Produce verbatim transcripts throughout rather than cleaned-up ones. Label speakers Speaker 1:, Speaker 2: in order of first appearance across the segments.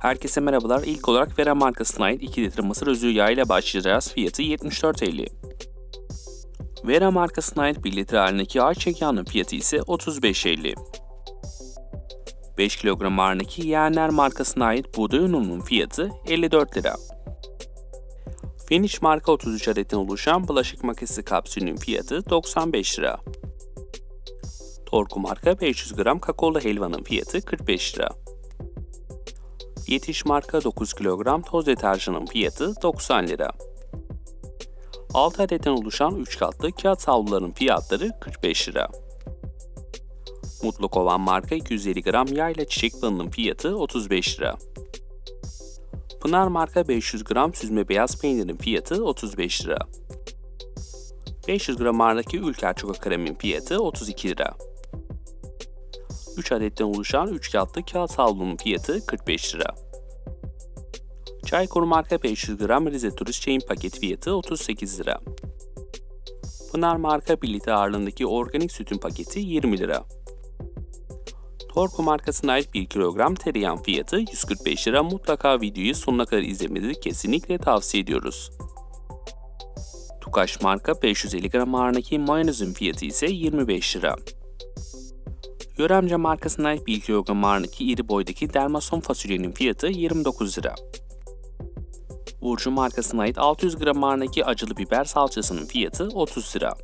Speaker 1: Herkese merhabalar. İlk olarak Vera markasına ait iki litre mısır özü yağı ile başlayacağız. Fiyatı yetmiş dört elli. Vera markasına ait bir litre halindeki ayçiçek yağının fiyatı ise otuz beş elli. beş kilogram ağırlığındaki Yeğenler markasına ait buğday ununun fiyatı elli dört lira. Finish marka otuz üç adetten oluşan bulaşık makinesi kapsülünün fiyatı doksan beş lira. Torku marka beş yüz gram kakaolu helvanın fiyatı kırk beş lira. Yetiş marka dokuz kilogram toz deterjanın fiyatı doksan lira. altı adetten oluşan üç katlı kağıt havluların fiyatları kırk beş lira. Mutlu Kovan marka iki yüz elli gram yağ ile çiçek balının fiyatı otuz beş lira. Pınar marka beş yüz gram süzme beyaz peynirin fiyatı otuz beş lira. beş yüz gram ağırlığındaki Ülker Çoko Krem'in fiyatı otuz iki lira. üç adetten oluşan üç katlı kağıt havlunun fiyatı kırk beş lira. Çaykur marka beş yüz gram Rize Turist çayın paket fiyatı otuz sekiz lira. Pınar marka bir litre ağırlığındaki organik sütün paketi yirmi lira. Torku markasına ait bir kilogram tereyağın fiyatı yüz kırk beş lira. Mutlaka videoyu sonuna kadar izlemenizi kesinlikle tavsiye ediyoruz. Tukaş marka beş yüz elli gram ağırlığındaki mayonezin fiyatı ise yirmi beş lira. Yöremce markasına ait bir kilogram ağırlığındaki iri boydaki dermason fasulyenin fiyatı yirmi dokuz lira. Burcu markasına ait altı yüz gram ağırlığındaki acılı biber salçasının fiyatı otuz lira.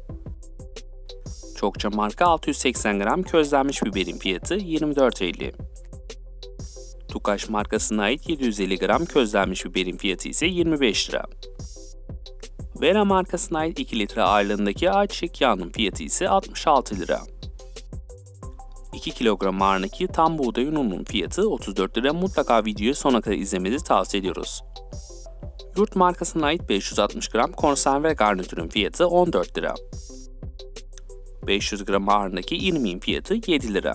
Speaker 1: Çokça marka altı yüz seksen gram közlenmiş biberin fiyatı yirmi dört elli. Tukaş markasına ait yedi yüz elli gram közlenmiş biberin fiyatı ise yirmi beş lira. Vera markasına ait iki litre ağırlığındaki ayçiçek yağının fiyatı ise altmış altı lira. iki kilogram ağırlığındaki tam buğday ununun fiyatı otuz dört lira. Mutlaka videoyu sona kadar izlemenizi tavsiye ediyoruz. Yurt markasına ait beş yüz altmış gram konserve garnitürün fiyatı on dört lira. beş yüz gram ağırlığındaki irmiğin fiyatı yedi lira.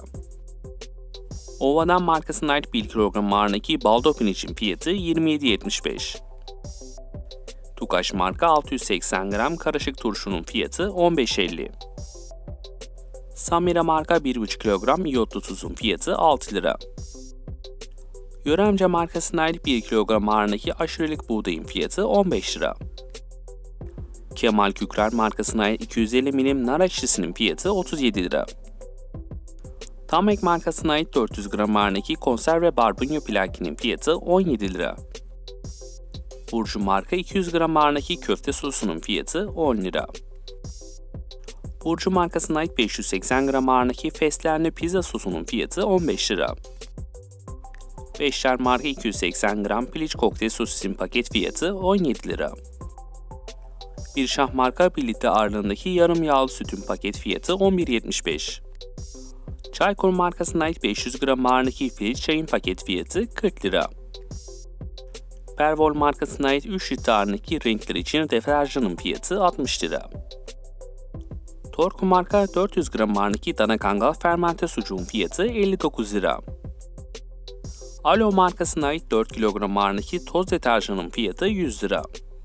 Speaker 1: Ovadan markasına ait bir kilogram ağırlığındaki baldo pirinçin fiyatı yirmi yedi yetmiş beş. Tukaş marka altı yüz seksen gram karışık turşunun fiyatı on beş elli. Samira marka bir buçuk kilogram iyotlu tuzun fiyatı altı lira. Yöremce markasına ait bir kilogram ağırlığındaki aşurelik buğdayın fiyatı on beş lira. Kemal Kükrer markasına ait iki yüz elli milim nar ekşisinin fiyatı otuz yedi lira. Tamek markasına ait dört yüz gram ağırlığındaki konserve barbunya plakinin fiyatı on yedi lira. Burcu marka iki yüz gram ağırlığındaki köfte sosunun fiyatı on lira. Burcu markasına ait beş yüz seksen gram ağırlığındaki fesleğenli pizza sosunun fiyatı on beş lira. Beşler marka iki yüz seksen gram piliç kokteyl sosisin paket fiyatı on yedi lira. Bir Şah marka bir litre ağırlığındaki yarım yağlı sütün paket fiyatı on bir yetmiş beş. Çaykur markasına ait beş yüz gram ağırlığındaki filtre çayın paket fiyatı kırk lira. Pervol markasına ait üç litre ağırlığındaki renkler için deterjanın fiyatı altmış lira. Torku marka dört yüz gram ağırlığındaki dana kangal fermente sucuğun fiyatı elli dokuz lira. Alo markasına ait dört kilogram ağırlığındaki toz deterjanın fiyatı yüz lira.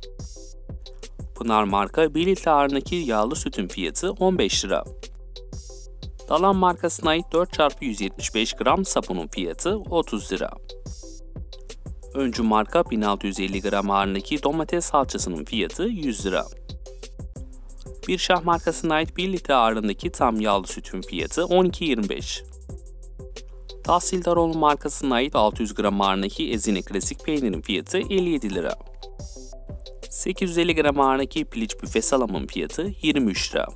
Speaker 1: Pınar marka bir litre ağırlığındaki yağlı sütün fiyatı on beş lira. Dalan markasına ait dört çarpı yüz yetmiş beş gram sabunun fiyatı otuz lira. Öncü marka bin altı yüz elli gram ağırlığındaki domates salçasının fiyatı yüz lira. Bir Şah markasına ait bir litre ağırlığındaki tam yağlı sütün fiyatı on iki yirmi beş. Tahsildaroğlu markasına ait altı yüz gram ağırlığındaki Ezine klasik peynirin fiyatı elli yedi lira. sekiz yüz elli gram ağırlığındaki piliç büfe salamın fiyatı yirmi üç lira.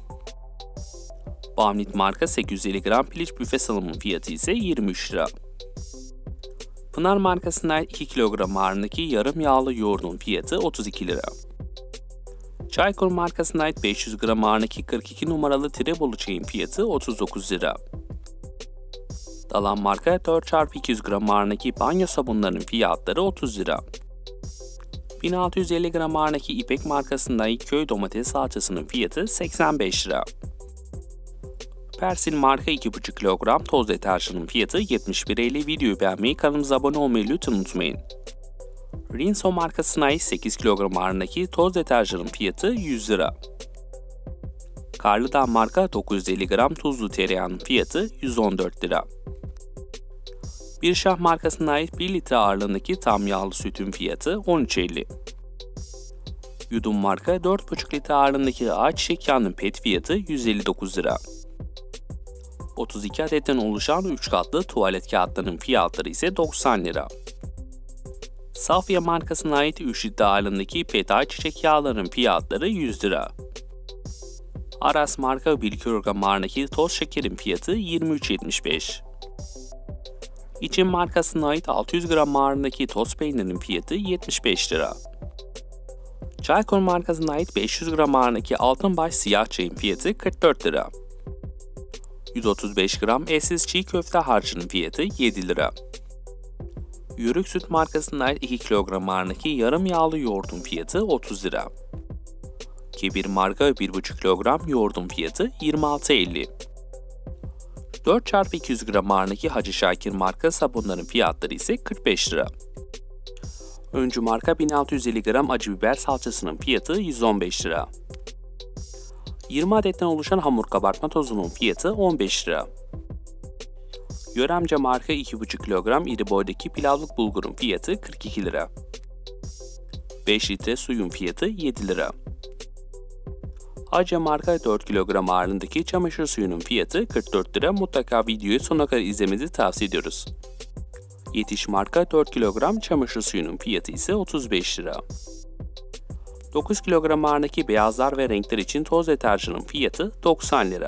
Speaker 1: Bamlit marka sekiz yüz elli gram piliç büfe salamın fiyatı ise yirmi üç lira. Pınar markasına ait iki kilogram ağırlığındaki yarım yağlı yoğurdun fiyatı otuz iki lira. Çaykur markasına ait beş yüz gram ağırlığındaki kırk iki numaralı Tirebolu çayın fiyatı otuz dokuz lira. Dalan marka dört çarpı iki yüz gram ağırlığındaki banyo sabunlarının fiyatları otuz lira. bin altı yüz elli gram ağırlığındaki İpek markasında ait köy domates salçasının fiyatı seksen beş lira. Persil marka iki buçuk kilogram toz deterjanın fiyatı yetmiş bir elli. Videoyu beğenmeyi, kanalımıza abone olmayı lütfen unutmayın. Rinso markasına ait sekiz kilogram ağırlığındaki toz deterjanın fiyatı yüz lira. Karlıdağ marka dokuz yüz elli gram tuzlu tereyağının fiyatı yüz on dört lira. Birşah markasına ait bir litre ağırlığındaki tam yağlı sütün fiyatı on üç elli. Yudum marka dört buçuk litre ağırlığındaki ayçiçek yağının pet fiyatı yüz elli dokuz lira. otuz iki adetten oluşan üç katlı tuvalet kağıtlarının fiyatları ise doksan lira. Safya markasına ait üç litre ağırlığındaki pet ayçiçek yağlarının fiyatları yüz lira. Aras marka bir kilogram ağırlığındaki toz şekerin fiyatı yirmi üç yetmiş beş. İçin markasına ait altı yüz gram ağırlığındaki toz peynirin fiyatı yetmiş beş lira. Çaykur markasına ait beş yüz gram ağırlığındaki Altınbaş siyah çayın fiyatı kırk dört lira. yüz otuz beş gram eşsiz çiğ köfte harcının fiyatı yedi lira. Yörük Süt markasına ait iki kilogram ağırlığındaki yarım yağlı yoğurdun fiyatı otuz lira. Kebir marka bir buçuk kilogram yoğurdun fiyatı yirmi altı elli. dört çarpı iki yüz gram ağırlığındaki Hacı Şakir marka sabunların fiyatları ise kırk beş lira. Öncü marka bin altı yüz elli gram acı biber salçasının fiyatı yüz on beş lira. yirmi adetten oluşan hamur kabartma tozunun fiyatı on beş lira. Yöremce marka iki buçuk kilogram iri boydaki pilavlık bulgurun fiyatı kırk iki lira. beş litre suyun fiyatı yedi lira. Hacı marka dört kilogram ağırlığındaki çamaşır suyunun fiyatı kırk dört lira. Mutlaka videoyu sonuna kadar izlemenizi tavsiye ediyoruz. Yetiş marka dört kilogram çamaşır suyunun fiyatı ise otuz beş lira. dokuz kilogram ağırlığındaki beyazlar ve renkler için toz deterjanın fiyatı doksan lira.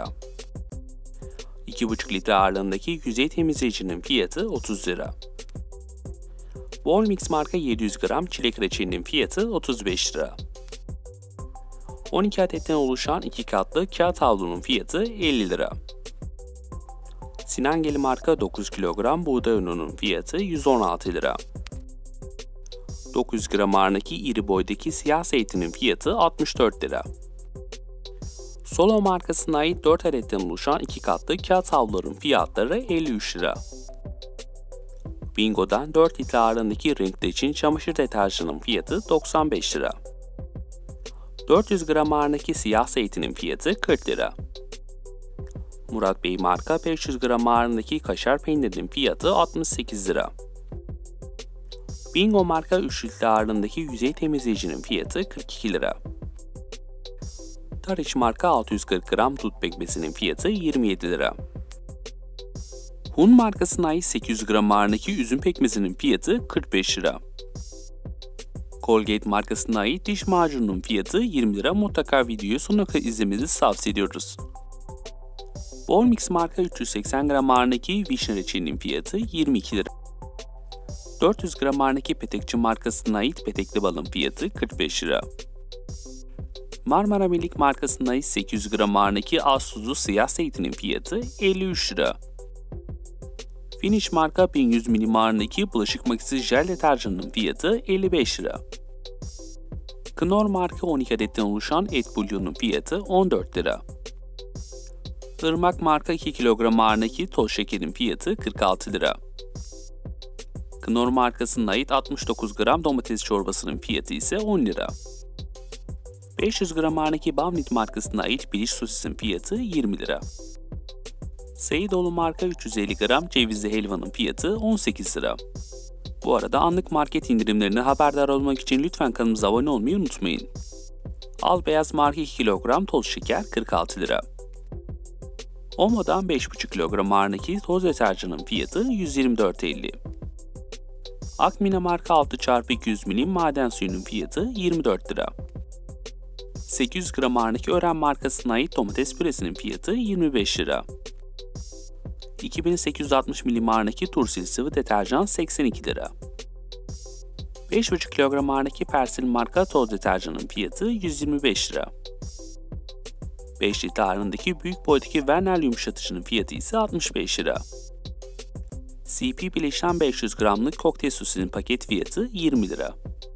Speaker 1: iki buçuk litre ağırlığındaki yüzey temizleyicinin fiyatı otuz lira. Volmix marka yedi yüz gram çilek reçelinin fiyatı otuz beş lira. on iki adetten oluşan iki katlı kağıt havlunun fiyatı elli lira. Sinangeli marka dokuz kilogram buğday ununun fiyatı yüz on altı lira. dokuz gram ağırlığındaki iri boydaki siyah zeytinin fiyatı altmış dört lira. Solo markasına ait dört adetten oluşan iki katlı kağıt havluların fiyatları elli üç lira. Bingo'dan dört litre ağırlığındaki renkli için çamaşır deterjanının fiyatı doksan beş lira. dört yüz gram ağırlığındaki siyah zeytinin fiyatı kırk lira. Murat Bey marka beş yüz gram ağırlığındaki kaşar peynirinin fiyatı altmış sekiz lira. Bingo marka üç litre ağırlığındaki yüzey temizleyicinin fiyatı kırk iki lira. Tariç marka altı yüz kırk gram dut pekmezinin fiyatı yirmi yedi lira. Hun markasına ait sekiz yüz gram ağırlığındaki üzüm pekmezinin fiyatı kırk beş lira. Colgate markasına ait diş macununun fiyatı yirmi lira. Mutlaka videoyu sonuna kadar izlemenizi tavsiye ediyoruz. Volmix marka üç yüz seksen gram ağırlığındaki vişne reçelinin fiyatı yirmi iki lira. dört yüz gram ağırlığındaki Petekçi markasına ait petekli balın fiyatı kırk beş lira. Marmara Melik markasına ait sekiz yüz gram ağırlığındaki az tuzlu siyah zeytinin fiyatı elli üç lira. Finish marka bin yüz milim ağırlığındaki bulaşık makinesi jel deterjanının fiyatı elli beş lira. Knorr marka on iki adetten oluşan et bulyonun fiyatı on dört lira. Irmak marka iki kilogram ağırlığındaki toz şekerin fiyatı kırk altı lira. Knorr markasına ait altmış dokuz gram domates çorbasının fiyatı ise on lira. beş yüz gram ağırlığındaki Bamnit markasına ait piliç sosisin fiyatı yirmi lira. Seyidoğlu marka üç yüz elli gram cevizli helvanın fiyatı on sekiz lira. Bu arada anlık market indirimlerine haberdar olmak için lütfen kanalımıza abone olmayı unutmayın. Al Beyaz marka iki kilogram toz şeker kırk altı lira. Omo'dan beş buçuk kilogram ağırlığındaki toz deterjanın fiyatı yüz yirmi dört elli. Akmina marka altı çarpı iki yüz milim maden suyunun fiyatı yirmi dört lira. sekiz yüz gram ağırlığındaki Ören markasına ait domates püresinin fiyatı yirmi beş lira. iki bin sekiz yüz altmış milim ağırlığındaki Tursil sıvı deterjan seksen iki lira. beş buçuk kilogram ağırlığındaki Persil marka toz deterjanın fiyatı yüz yirmi beş lira. beş litre ağırlığındaki büyük boydaki Vernel yumuşatıcının fiyatı ise altmış beş lira. C P bileşen beş yüz gramlık kokteyl sosinin paket fiyatı yirmi lira.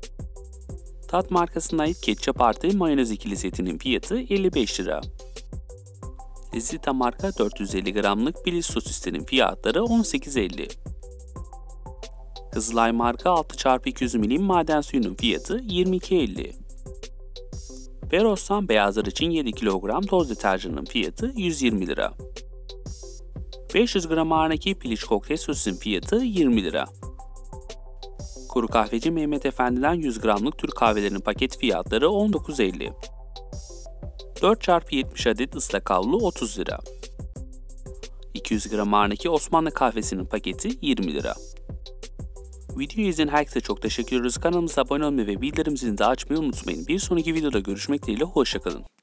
Speaker 1: Tat markasına ait ketçap artı mayonez ikili setinin fiyatı elli beş lira. Lezita marka dört yüz elli gramlık biliş sosislerin fiyatları on sekiz elli. Kızılay marka altı çarpı iki yüz milim maden suyunun fiyatı yirmi iki elli. Beros'tan beyazlar için yedi kilogram toz deterjanın fiyatı yüz yirmi lira. beş yüz gram Arnaki piliç kokteyl sosisinin fiyatı yirmi lira. Kuru kahveci Mehmet Efendi'den yüz gramlık Türk kahvelerinin paket fiyatları on dokuz elli. dört çarpı yetmiş adet ıslak havlu otuz lira. iki yüz gram Arnaki Osmanlı kahvesinin paketi yirmi lira. Videoyu izleyen herkese çok teşekkür ediyoruz. Kanalımıza abone olmayı ve bildirim zilini de açmayı unutmayın. Bir sonraki videoda görüşmek dileğiyle, hoşça kalın.